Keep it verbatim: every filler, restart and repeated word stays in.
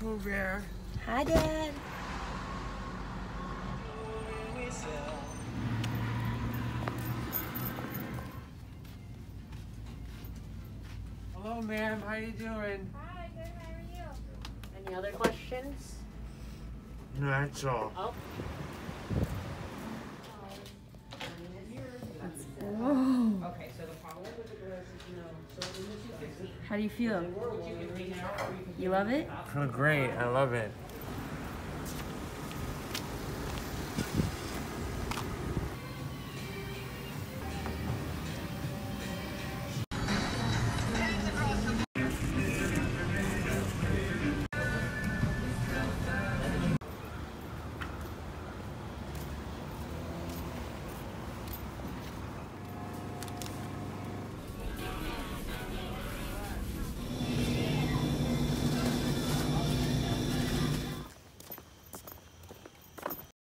Pooh Bear. Hi, Dad. Hello, ma'am. How you doing? Hi, good. How are you? Any other questions? No, that's all. Oh. Whoa. Okay, so the problem with the glass is, you know, so in the two fifteen. How do you feel? You love it? I feel great. I love it.